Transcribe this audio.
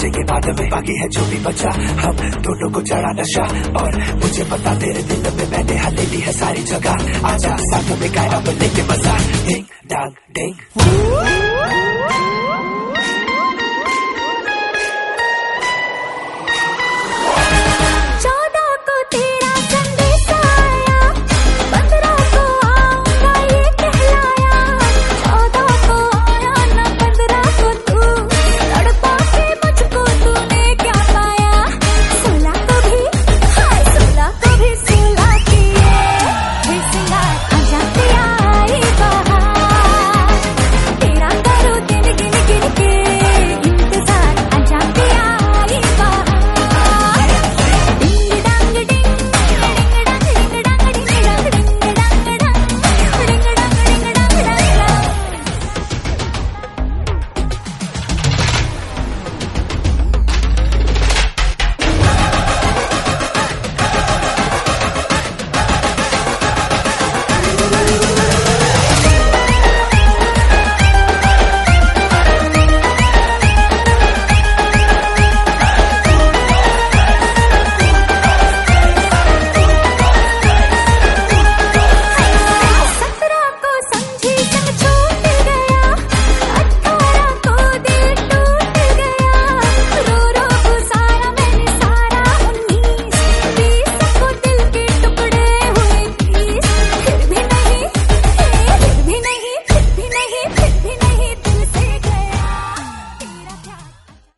के बाद में बाकी है जो भी बचा, हम दोनों को चढ़ा नशा। और मुझे पता तेरे दिल में मैंने हले ली है सारी जगह, आजा साथ में गाए अब लेके मजा, डिंग डांग डिंग।